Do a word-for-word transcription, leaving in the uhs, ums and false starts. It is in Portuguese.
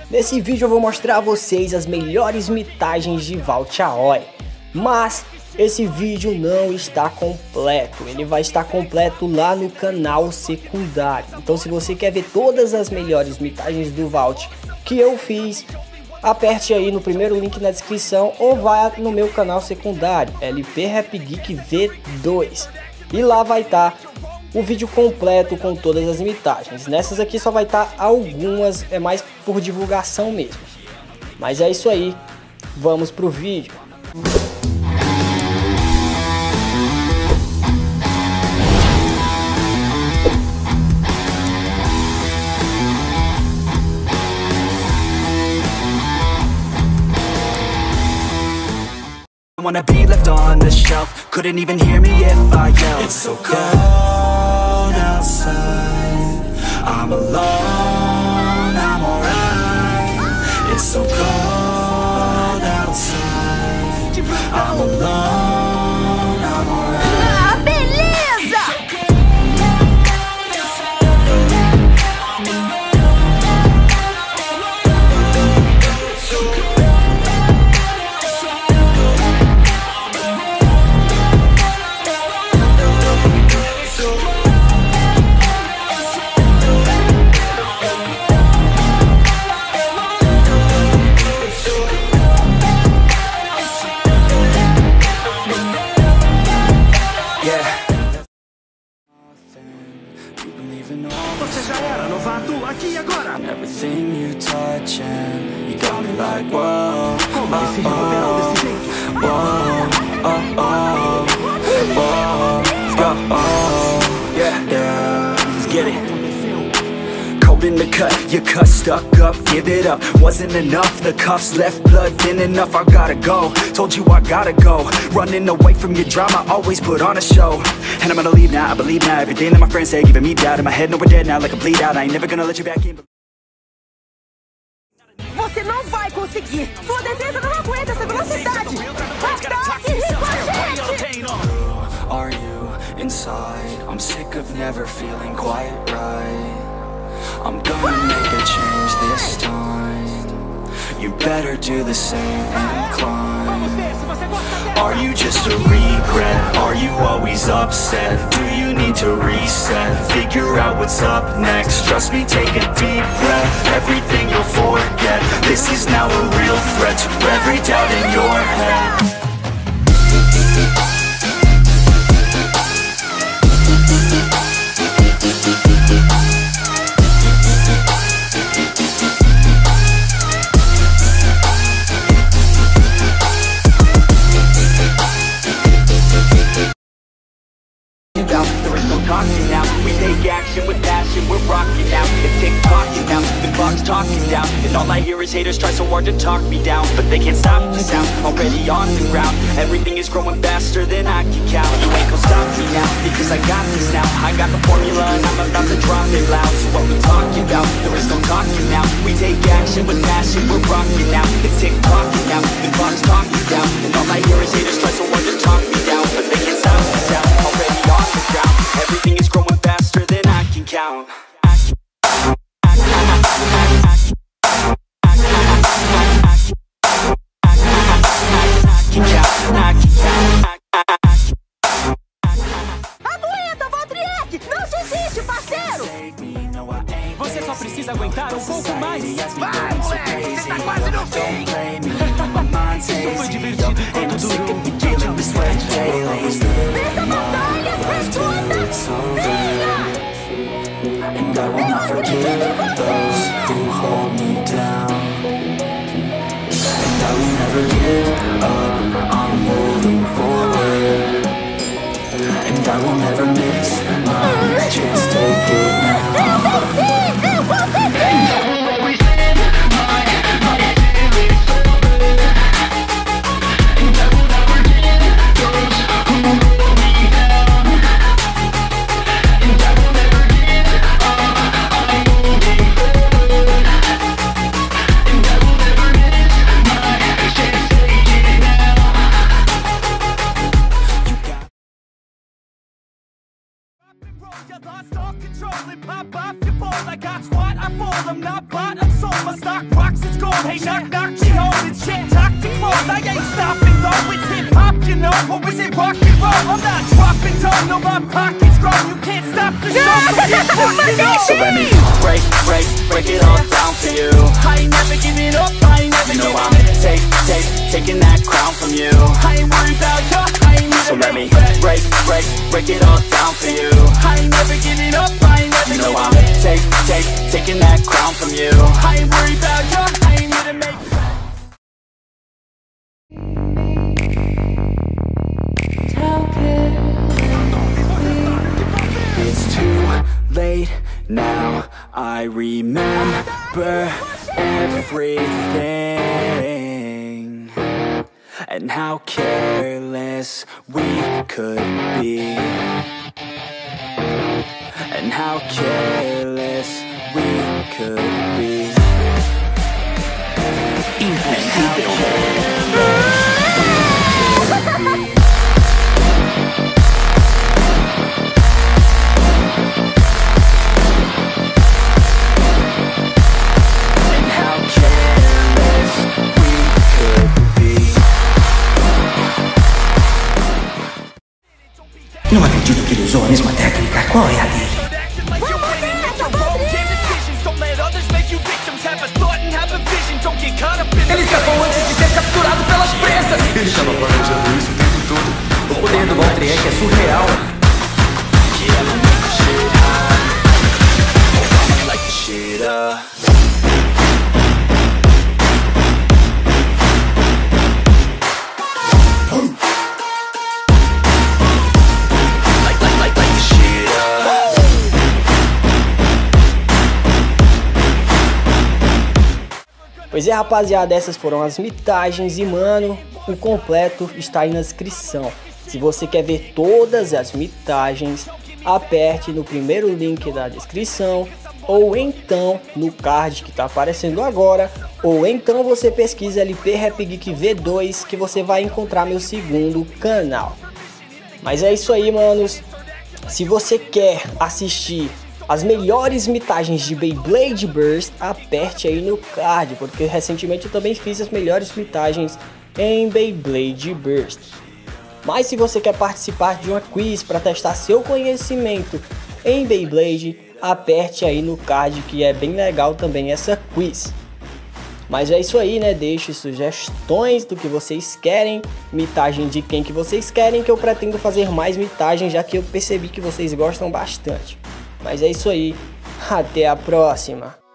Nesse vídeo eu vou mostrar a vocês as melhores mitagens de Vault A O E. Mas esse vídeo não está completo, ele vai estar completo lá no canal secundário. Então se você quer ver todas as melhores mitagens do Vault que eu fiz, aperte aí no primeiro link na descrição ou vá no meu canal secundário, L P Rap Geek V dois. E lá vai estar o vídeo completo com todas as mitagens. Nessas aqui só vai estar algumas, é mais por divulgação mesmo. Mas é isso aí, vamos pro vídeo. I wanna be left on the shelf. Couldn't even hear me if I yelled. It's so cold outside. I'm alone, I'm alright. It's so cold outside. I'm alone, I'm alright. Ah, beleza! Você já era novato, aqui e agora. Everything you touch and you got me like whoa. Como esse ritmo desse jeito? Whoa, oh, oh, whoa, go, oh, yeah, yeah, let's get it. Cold in the cut, you cut stuck up, give it up. Wasn't enough, the cuffs left blood thin enough. I gotta go, told you I gotta go. Running away from your drama, always put on a show. And I'm gonna leave now, I believe now. Everything that my friends say, giving me doubt. In my head, no, we're dead now, like a bleed out. I ain't never gonna let you back in. Você não vai conseguir! Sua defesa não aguenta essa velocidade! Ataque ricochete! Are you inside? I'm sick of never feeling quite right. I'm gonna make a change this time. You better do the same and climb. Are you just a regret? Are you always upset? Do you need to reset? Figure out what's up next. Trust me, take a deep breath. Everything you'll forget. This is now a real threat to every doubt in your head. There is no talking now. We take action with passion. We're rocking now. It's tick-tocking now. The clock's talking down, and all I hear is haters try so hard to talk me down, but they can't stop the sound. Already on the ground. Everything is growing faster than I can count. You ain't gon' stop me now, because I got this now. I got the formula and I'm about to drop it loud. So what we talking about? There is no talking now. We take action with passion. We're rocking now. It's tick-tocking now. The clock's talking down, and all I hear is haters try so hard to talk me down, but they can't stop the sound. Already on the ground. Everything is growing faster than I can count. Aguenta, Valtriek! Não desiste, parceiro! Você só precisa aguentar um pouco mais. Vai, moleque! Você tá quase no fim! Isso foi divertido enquanto durou. Pensa montanha, responda! Venha! And I will not forgive those who hold me down. And I will never give up, I'm moving forward. And I will never miss my chance, take it now. Eu venci! Eu consegui! Lost all control and pop off your ball. I got squat, I fall, I'm not bought, I'm sold. My stock rocks home, hey knock knock, she home. It's shit talk to close. I ain't stopping though, it's hip hop, you know. Or is it rock and roll? I'm not dropping down, no my pockets grow. You can't stop the show, so get fucking up. So let me break, break, break it all down for you. I ain't never giving up, I ain't never You know giving I'm take, take, taking that crown from you. I ain't worried about you, I ain't never So let me giving up. break, break, break it all down for you. I ain't never giving up, I ain't never You know giving I'm up. take, take, taking that crown from you. I ain't worried about you, I ain't here to make It's too late now, I remember everything, and how careless we could be, and how careless we could be, and how careless we could be. Não acredito que ele usou a mesma técnica. Qual é a dele? Ele escapou antes de ser capturado pelas pressas. Ele estava planejando isso o tempo todo. O poder do Valtryek é surreal. Pois é, rapaziada, essas foram as mitagens e, mano, o completo está aí na descrição. Se você quer ver todas as mitagens, aperte no primeiro link da descrição, ou então no card que tá aparecendo agora, ou então você pesquisa L P Rap Geek V dois que você vai encontrar meu segundo canal. Mas é isso aí, manos. Se você quer assistir as melhores mitagens de Beyblade Burst, aperte aí no card, porque recentemente eu também fiz as melhores mitagens em Beyblade Burst. Mas se você quer participar de uma quiz para testar seu conhecimento em Beyblade, aperte aí no card que é bem legal também essa quiz. Mas é isso aí, né? Deixe sugestões do que vocês querem, mitagem de quem que vocês querem, que eu pretendo fazer mais mitagens, já que eu percebi que vocês gostam bastante. Mas é isso aí, até a próxima!